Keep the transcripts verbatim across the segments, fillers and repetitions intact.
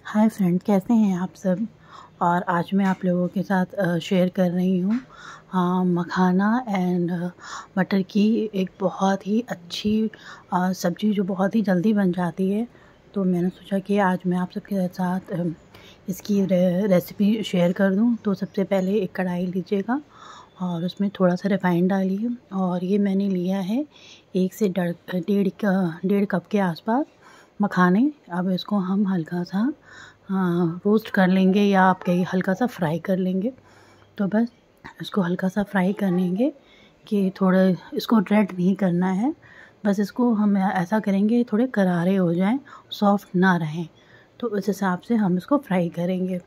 Hi friend, कैसे हैं आप सब। और आज मैं आप लोगों के साथ शेयर कर रही हूँ मखाना एंड मटर की एक बहुत ही अच्छी सब्ज़ी जो बहुत ही जल्दी बन जाती है। तो मैंने सोचा कि आज मैं आप सबके साथ अ, इसकी रे, रेसिपी शेयर कर दूँ। तो सबसे पहले एक कढ़ाई लीजिएगा और उसमें थोड़ा सा रिफाइंड डालिए। और ये मैंने लिया है एक से डेढ़ डेढ़ डेढ़ कप के आसपास मखाने। अब इसको हम हल्का सा हाँ रोस्ट कर लेंगे या आप कहीं हल्का सा फ्राई कर लेंगे। तो बस इसको हल्का सा फ्राई कर लेंगे कि थोड़ा इसको रेड नहीं करना है। बस इसको हम ऐसा करेंगे थोड़े करारे हो जाएं, सॉफ्ट ना रहें। तो उस हिसाब से हम इसको फ्राई करेंगे।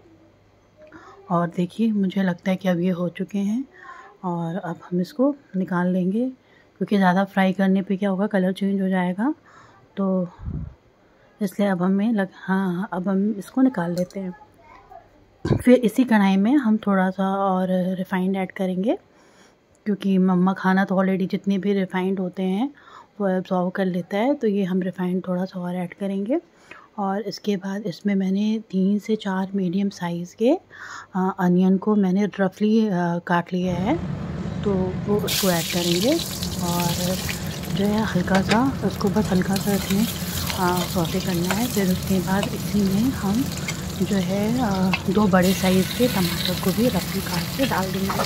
और देखिए मुझे लगता है कि अब ये हो चुके हैं और अब हम इसको निकाल लेंगे, क्योंकि ज़्यादा फ्राई करने पे क्या होगा, कलर चेंज हो जाएगा। तो इसलिए अब हमें लग हाँ हाँ अब हम इसको निकाल लेते हैं। फिर इसी कढ़ाई में हम थोड़ा सा और रिफ़ाइंड ऐड करेंगे, क्योंकि मखाना तो ऑलरेडी जितने भी रिफ़ाइंड होते हैं वो एब्जॉर्व कर लेता है। तो ये हम रिफ़ाइंड थोड़ा सा और ऐड करेंगे। और इसके बाद इसमें मैंने तीन से चार मीडियम साइज़ के अनियन को मैंने रफली काट लिया है, तो वो उसको ऐड करेंगे। और जो है हल्का सा उसको बस हल्का सा इसमें सौते करना है। फिर उसके बाद इसी में हम जो है दो बड़े साइज़ के टमाटर को भी रफली काट के डाल देंगे।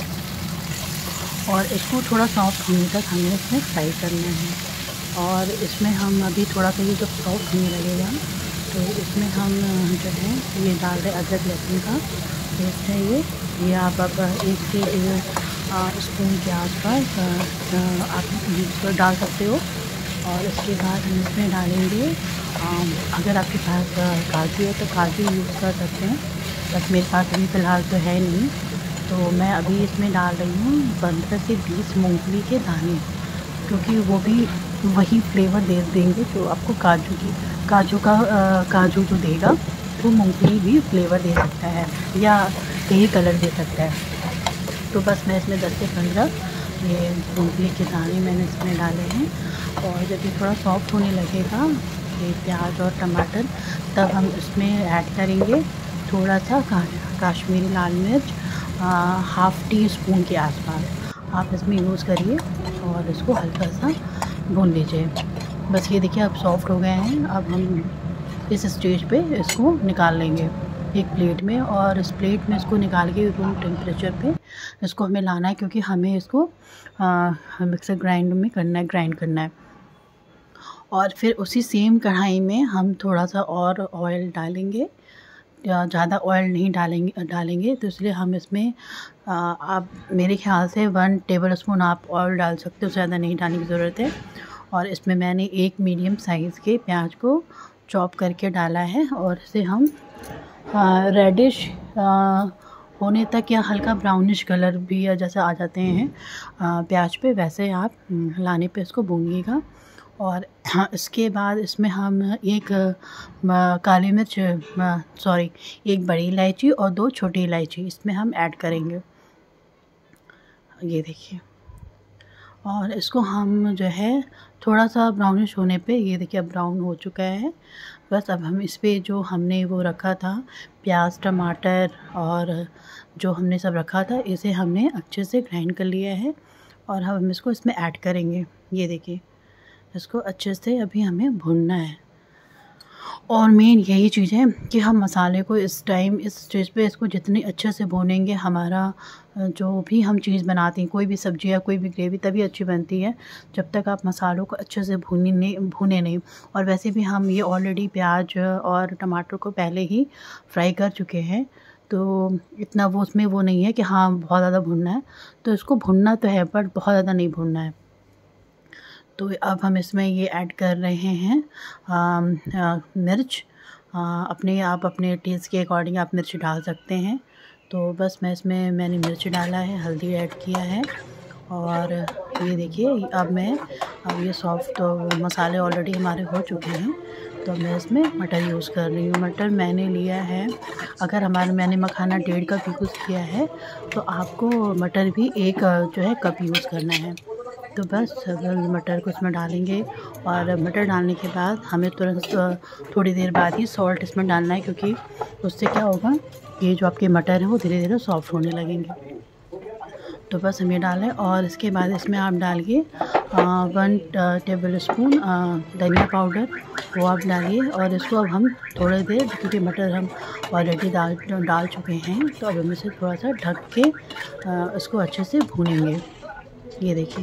और इसको थोड़ा सॉफ्ट होने तक हमें इसमें फ्राई करना है। और इसमें हम अभी थोड़ा सा ये जब सॉफ्ट होने लगेगा तो इसमें हम जो है ये डाल रहे अदरक लहसुन का पेस्ट है। ये ये आप अब एक से डेढ़ स्पून के आसपास आप इसको डाल सकते हो। और इसके बाद हम इसमें डालेंगे, अगर आपके पास काजू है तो काजू यूज़ कर सकते हैं, बट मेरे पास अभी फ़िलहाल तो है नहीं। तो मैं अभी इसमें डाल रही हूँ पंद्रह से बीस मूंगफली के दाने, क्योंकि वो भी वही फ्लेवर दे देंगे जो आपको काजू की काजू का आ, काजू जो देगा वो मूंगफली भी फ्लेवर दे सकता है या यही कलर दे सकता है। तो बस मैं इसमें दस से पंद्रह ये मूंगफली के दाने मैंने इसमें डाले हैं। और जब ये थोड़ा सॉफ्ट होने लगेगा ये प्याज और टमाटर, तब हम इसमें ऐड करेंगे थोड़ा सा का, काश्मीरी लाल मिर्च हाफ़ टी स्पून के आसपास आप इसमें यूज़ करिए। और इसको हल्का सा भून लीजिए। बस ये देखिए अब सॉफ्ट हो गए हैं। अब हम इस स्टेज पे इसको निकाल लेंगे एक प्लेट में। और इस प्लेट में इसको निकाल के रूम टेम्परेचर पे इसको हमें लाना है, क्योंकि हमें इसको मिक्सर ग्राइंड में करना है, ग्राइंड करना है। और फिर उसी सेम कढ़ाई में हम थोड़ा सा और ऑयल डालेंगे, ज़्यादा ऑयल नहीं डालेंगे डालेंगे तो इसलिए हम इसमें आ, आप मेरे ख्याल से वन टेबल स्पून आप ऑयल डाल सकते हो, ज़्यादा नहीं डालने की ज़रूरत है। और इसमें मैंने एक मीडियम साइज़ के प्याज को चॉप करके डाला है। और इसे हम रेडिश होने तक या हल्का ब्राउनिश कलर भी या जैसे आ जाते हैं आ, प्याज पे, वैसे आप लाने पे इसको भूनिएगा। और हाँ, इसके बाद इसमें हम एक काली मिर्च सॉरी एक बड़ी इलायची और दो छोटी इलायची इसमें हम ऐड करेंगे। ये देखिए, और इसको हम जो है थोड़ा सा ब्राउनिश होने पे, ये देखिए अब ब्राउन हो चुका है। बस अब हम इस पे जो हमने वो रखा था प्याज टमाटर और जो हमने सब रखा था, इसे हमने अच्छे से ग्राइंड कर लिया है। और हम इसको इसमें ऐड करेंगे। ये देखिए इसको अच्छे से अभी हमें भूनना है। और मेन यही चीज़ है कि हम मसाले को इस टाइम इस स्टेज पे इसको जितने अच्छे से भूनेंगे, हमारा जो भी हम चीज़ बनाते हैं, कोई भी सब्ज़ी या कोई भी ग्रेवी तभी अच्छी बनती है जब तक आप मसालों को अच्छे से भूने नहीं भूने नहीं। और वैसे भी हम ये ऑलरेडी प्याज और टमाटर को पहले ही फ्राई कर चुके हैं, तो इतना वो उसमें वो नहीं है कि हाँ बहुत ज़्यादा भूनना है। तो इसको भूनना तो है बट बहुत ज़्यादा नहीं भूनना है। तो अब हम इसमें ये ऐड कर रहे हैं आ, आ, मिर्च। आ, अपने आप अपने टेस्ट के अकॉर्डिंग आप मिर्च डाल सकते हैं। तो बस मैं इसमें मैंने मिर्च डाला है, हल्दी ऐड किया है। और ये देखिए अब मैं अब ये सॉफ्ट तो मसाले ऑलरेडी हमारे हो चुके हैं, तो मैं इसमें मटर यूज़ कर रही हूँ। मटर मैंने लिया है, अगर हमारे मैंने मखाना डेढ़ कप यूज़ किया है तो आपको मटर भी एक जो है कप यूज़ करना है। तो बस मटर को इसमें डालेंगे और मटर डालने के बाद हमें तुरंत थोड़ी देर बाद ही सॉल्ट इसमें डालना है, क्योंकि उससे क्या होगा, ये जो आपके मटर हैं वो धीरे धीरे सॉफ्ट होने लगेंगे। तो बस हम ये डालें और इसके बाद इसमें आप डालिए वन टेबल स्पून धनिया पाउडर, वो आप डालिए और इसको अब हम थोड़ी देर, क्योंकि मटर हम ऑलरेडी डाल डाल चुके हैं, तो अब हम इसे थोड़ा सा ढक के आ, इसको अच्छे से भूनेंगे। ये देखिए,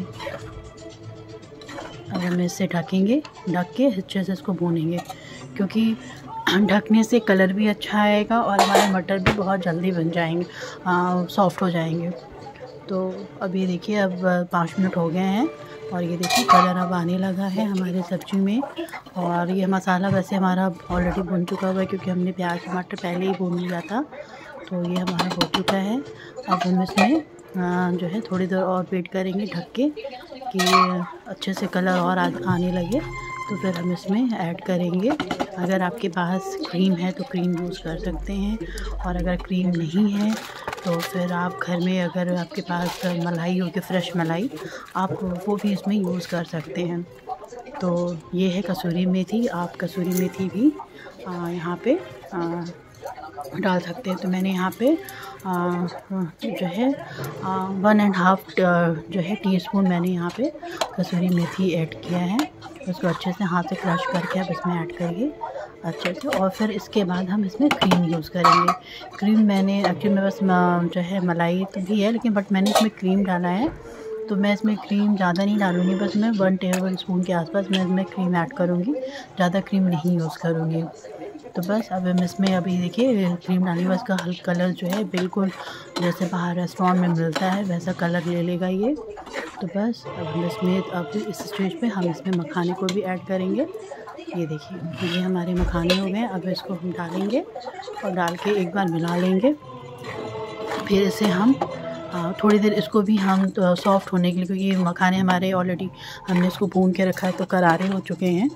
अब हम इसे ढकेंगे, ढक के अच्छे से इसको भूनेंगे, क्योंकि ढकने से कलर भी अच्छा आएगा और हमारे मटर भी बहुत जल्दी बन जाएंगे, सॉफ्ट हो जाएंगे। तो अब ये देखिए, अब पाँच मिनट हो गए हैं और ये देखिए कलर अब आने लगा है हमारे सब्ज़ी में। और ये मसाला वैसे हमारा ऑलरेडी भुन चुका हुआ है, क्योंकि हमने प्याज टमाटर पहले ही भून लिया था, तो ये हमारा हो चुका है। अब हम इसमें जो है थोड़ी देर और वेट करेंगे ढक के कि अच्छे से कलर और आने लगे, तो फिर हम इसमें ऐड करेंगे। अगर आपके पास क्रीम है तो क्रीम यूज़ कर सकते हैं, और अगर क्रीम नहीं है तो फिर आप घर में अगर आपके पास मलाई होगी, फ्रेश मलाई, आप वो भी इसमें यूज़ कर सकते हैं। तो ये है कसूरी मेथी, आप कसूरी मेथी भी यहाँ पे आ, डाल सकते हैं। तो मैंने यहाँ पे आ, जो है वन एंड हाफ जो है टीस्पून मैंने यहाँ पे कसूरी मेथी ऐड किया है। उसको अच्छे से हाथ से क्रश करके आप इसमें ऐड करिए अच्छे से, और फिर इसके बाद हम इसमें क्रीम यूज़ करेंगे। क्रीम मैंने एक्चुअली में बस जो है मलाई तो भी है, लेकिन बट मैंने इसमें क्रीम डाला है, तो मैं इसमें क्रीम ज़्यादा नहीं डालूँगी, बस मैं वन टेबल स्पून के आसपास मैं इसमें क्रीम ऐड करूँगी, ज़्यादा क्रीम नहीं यूज़ करूँगी। तो बस अब हम इसमें अभी देखिए क्रीम डालने के बाद इसका हल्का कलर जो है बिल्कुल जैसे बाहर रेस्टोरेंट में मिलता है वैसा कलर ले लेगा ये। तो बस अब हम इसमें अब इस स्टेज पे हम इसमें मखाने को भी ऐड करेंगे। ये देखिए, ये हमारे मखाने हो गए। अब इसको हम डालेंगे और डाल के एक बार मिला लेंगे। फिर इसे हम थोड़ी देर इसको भी हम तो सॉफ्ट होने के लिए, क्योंकि मखाने हमारे ऑलरेडी हमने इसको भून के रखा है तो करारे हो चुके हैं।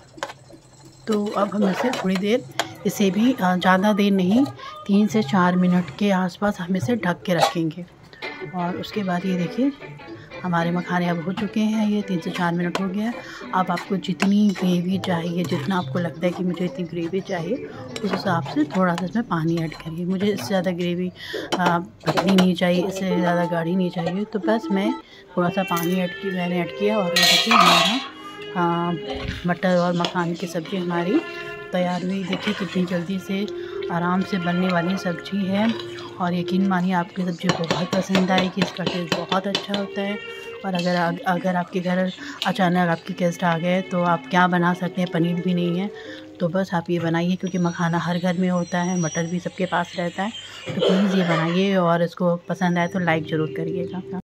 तो अब हम इसे थोड़ी देर, इसे भी ज़्यादा देर नहीं, तीन से चार मिनट के आसपास हम इसे ढक के रखेंगे। और उसके बाद ये देखिए हमारे मखाने अब हो चुके हैं, ये तीन से चार मिनट हो गया। अब आपको जितनी ग्रेवी चाहिए, जितना आपको लगता है कि मुझे इतनी ग्रेवी चाहिए, उस हिसाब से थोड़ा सा इसमें पानी ऐड करिए। मुझे इससे ज़्यादा ग्रेवी पतली नहीं चाहिए, इससे ज़्यादा गाढ़ी नहीं चाहिए, तो बस मैं थोड़ा सा पानी ऐड की मैंने ऐड किया। और देखिए हमारा आ, मटर और मखाने की सब्ज़ी हमारी तैयार हुई। देखिए कितनी जल्दी से आराम से बनने वाली सब्ज़ी है, और यकीन मानिए आपकी सब्ज़ी को बहुत पसंद आएगी। इसका टेस्ट बहुत अच्छा होता है। और अगर आ, अगर आपके घर अचानक आपके गेस्ट आ गए तो आप क्या बना सकते हैं, पनीर भी नहीं है तो बस आप ये बनाइए, क्योंकि मखाना हर घर में होता है, मटर भी सबके पास रहता है। तो प्लीज़ ये बनाइए और इसको पसंद आए तो लाइक ज़रूर करिएगा।